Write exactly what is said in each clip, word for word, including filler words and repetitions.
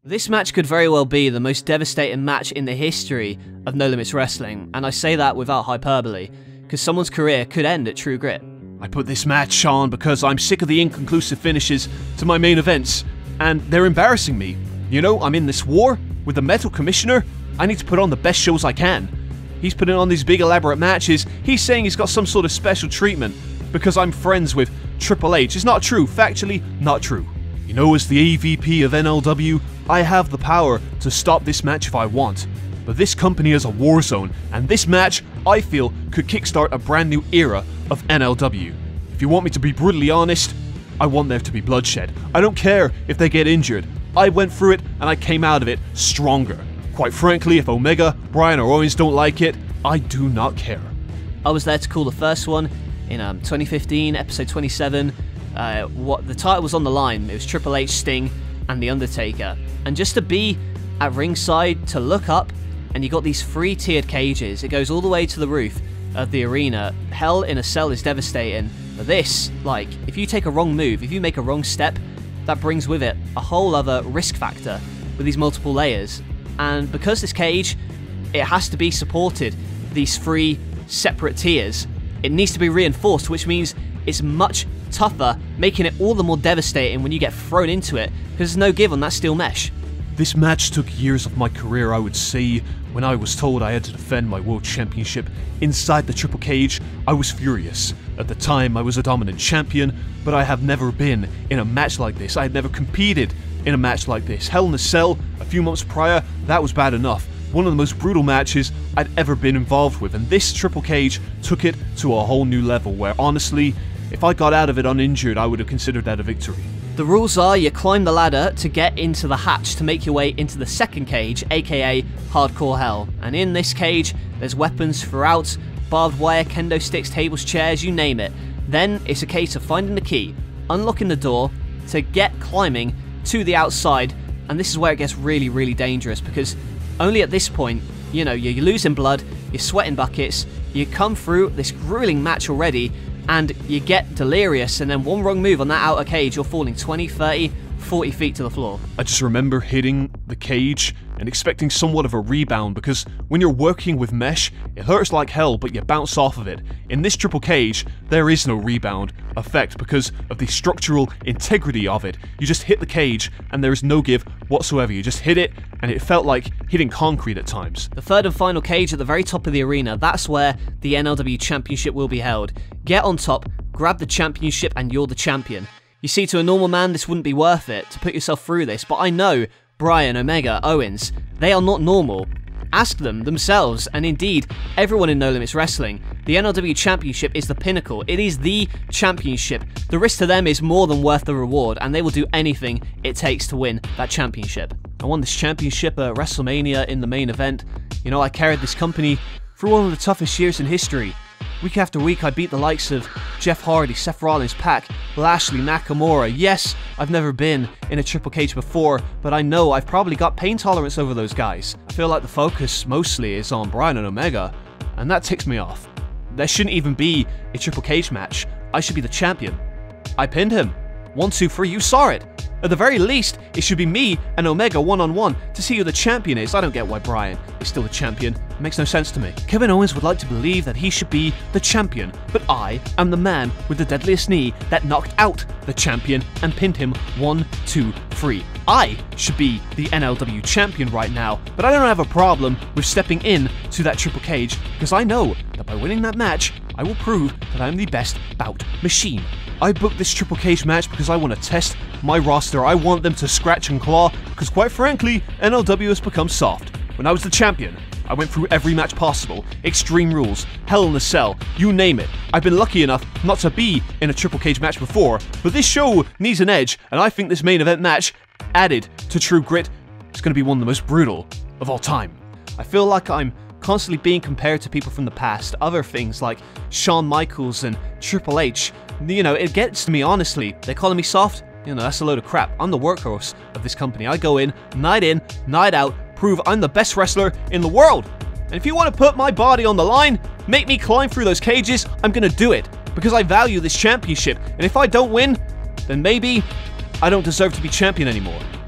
This match could very well be the most devastating match in the history of No Limits Wrestling, and I say that without hyperbole, because someone's career could end at True Grit. I put this match on because I'm sick of the inconclusive finishes to my main events, and they're embarrassing me. You know, I'm in this war with the Metal Commissioner. I need to put on the best shows I can. He's putting on these big elaborate matches. He's saying he's got some sort of special treatment because I'm friends with Triple H. It's not true. Factually, not true. You know, as the A V P of N L W, I have the power to stop this match if I want. But this company is a war zone, and this match, I feel, could kickstart a brand new era of N L W. If you want me to be brutally honest, I want there to be bloodshed. I don't care if they get injured. I went through it, and I came out of it stronger. Quite frankly, if Omega, Bryan, or Owens don't like it, I do not care. I was there to call the first one in um, twenty fifteen, episode twenty-seven. Uh, what the title was on the line. It was Triple H, Sting, and The Undertaker. And just to be at ringside, to look up, and you got these three tiered cages. It goes all the way to the roof of the arena. Hell in a Cell is devastating. But this, like, if you take a wrong move, if you make a wrong step, that brings with it a whole other risk factor with these multiple layers. And because this cage, it has to be supported, these three separate tiers, it needs to be reinforced, which means it's much tougher, making it all the more devastating when you get thrown into it, because there's no give on that steel mesh. This match took years of my career, I would say. When I was told I had to defend my World Championship inside the Triple Cage, I was furious. At the time, I was a dominant champion, but I have never been in a match like this. I had never competed in a match like this. Hell in a Cell, a few months prior, that was bad enough. One of the most brutal matches I'd ever been involved with, and this Triple Cage took it to a whole new level where, honestly, if I got out of it uninjured, I would have considered that a victory. The rules are you climb the ladder to get into the hatch to make your way into the second cage, aka Hardcore Hell. And in this cage, there's weapons throughout, barbed wire, kendo sticks, tables, chairs, you name it. Then it's a case of finding the key, unlocking the door to get climbing to the outside, and this is where it gets really, really dangerous, because only at this point, you know, you're losing blood, you're sweating buckets, you come through this grueling match already, and you get delirious, and then one wrong move on that outer cage, you're falling twenty, thirty, forty feet to the floor. I just remember hitting the cage and expecting somewhat of a rebound, because when you're working with mesh, it hurts like hell, but you bounce off of it. In this Triple Cage, there is no rebound effect because of the structural integrity of it. You just hit the cage, and there is no give whatsoever. You just hit it, and it felt like hitting concrete at times. The third and final cage at the very top of the arena, that's where the N L W Championship will be held. Get on top, grab the championship, and you're the champion. You see, to a normal man, this wouldn't be worth it to put yourself through this, but I know Bryan, Omega, Owens, they are not normal. Ask them themselves, and indeed, everyone in No Limits Wrestling. The N L W Championship is the pinnacle. It is the championship. The risk to them is more than worth the reward, and they will do anything it takes to win that championship. I won this championship at WrestleMania in the main event. You know, I carried this company through one of the toughest years in history. Week after week, I beat the likes of Jeff Hardy, Seth Rollins, Pac, Lashley, Nakamura. Yes, I've never been in a Triple Cage before, but I know I've probably got pain tolerance over those guys. I feel like the focus mostly is on Bryan and Omega, and that ticks me off. There shouldn't even be a Triple Cage match. I should be the champion. I pinned him. One, two, three, you saw it. At the very least, it should be me and Omega one-on-one to see who the champion is. I don't get why Bryan is still the champion. It makes no sense to me. Kevin Owens would like to believe that he should be the champion, but I am the man with the deadliest knee that knocked out the champion and pinned him one, two, three. I should be the N L W champion right now, but I don't have a problem with stepping in to that Triple Cage, because I know that by winning that match, I will prove that I'm the best bout machine. I booked this Triple Cage match because I want to test my roster. I want them to scratch and claw, because quite frankly, N L W has become soft. When I was the champion, I went through every match possible. Extreme Rules, Hell in a Cell, you name it. I've been lucky enough not to be in a Triple Cage match before, but this show needs an edge, and I think this main event match, added to True Grit, is going to be one of the most brutal of all time. I feel like I'm constantly being compared to people from the past, other things like Shawn Michaels and Triple H. You know, it gets to me, honestly. They're calling me soft? You know, that's a load of crap. I'm the workhorse of this company. I go in, night in, night out, prove I'm the best wrestler in the world. And if you want to put my body on the line, make me climb through those cages, I'm gonna do it, because I value this championship. And if I don't win, then maybe I don't deserve to be champion anymore.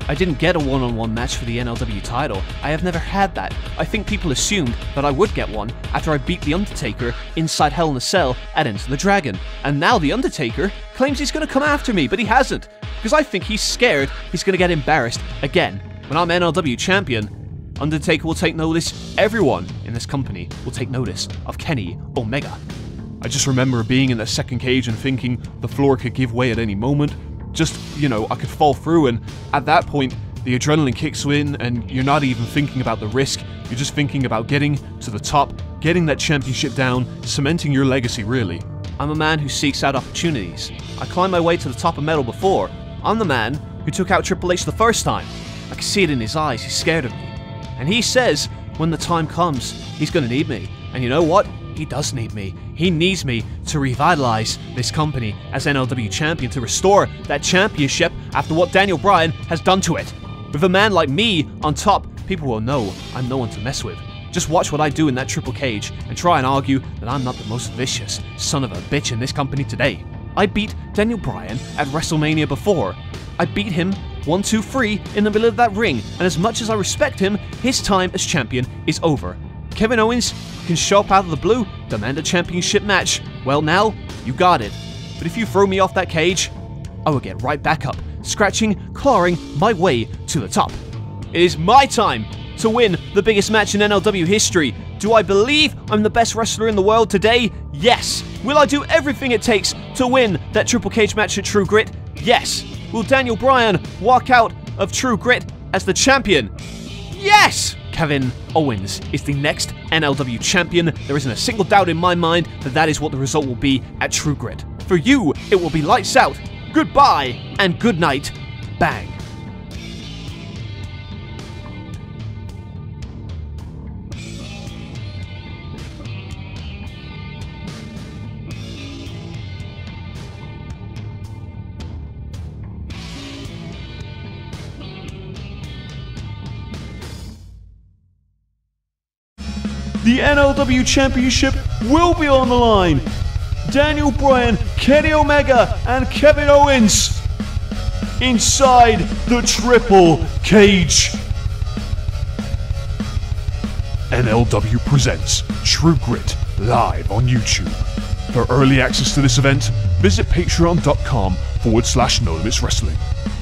I didn't get a one-on-one match for the N L W title. I have never had that. I think people assumed that I would get one after I beat The Undertaker inside Hell in a Cell at Enter the Dragon. And now The Undertaker claims he's going to come after me, but he hasn't. Because I think he's scared he's going to get embarrassed again. When I'm N L W champion, Undertaker will take notice. Everyone in this company will take notice of Kenny Omega. I just remember being in that second cage and thinking the floor could give way at any moment. Just, you know, I could fall through, and at that point, the adrenaline kicks in and you're not even thinking about the risk. You're just thinking about getting to the top, getting that championship down, cementing your legacy, really. I'm a man who seeks out opportunities. I climbed my way to the top of metal before. I'm the man who took out Triple H the first time. I can see it in his eyes, he's scared of me. And he says, when the time comes, he's gonna need me. And you know what? He does need me. He needs me to revitalize this company as N L W champion, to restore that championship after what Daniel Bryan has done to it. With a man like me on top, people will know I'm no one to mess with. Just watch what I do in that triple cage and try and argue that I'm not the most vicious son of a bitch in this company today. I beat Daniel Bryan at WrestleMania before. I beat him one, two, three in the middle of that ring, and as much as I respect him, his time as champion is over. Kevin Owens can show up out of the blue, demand a championship match. Well, now, you got it. But if you throw me off that cage, I will get right back up, scratching, clawing my way to the top. It is my time to win the biggest match in N L W history. Do I believe I'm the best wrestler in the world today? Yes. Will I do everything it takes to win that triple cage match at True Grit? Yes. Will Daniel Bryan walk out of True Grit as the champion? Yes! Kevin Owens is the next N L W champion. There isn't a single doubt in my mind that that is what the result will be at True Grit. For you, it will be lights out, goodbye, and good night. Bang. The N L W Championship will be on the line. Daniel Bryan, Kenny Omega, and Kevin Owens inside the triple cage. N L W presents True Grit live on YouTube. For early access to this event, visit patreon.com forward slash No Limits Wrestling.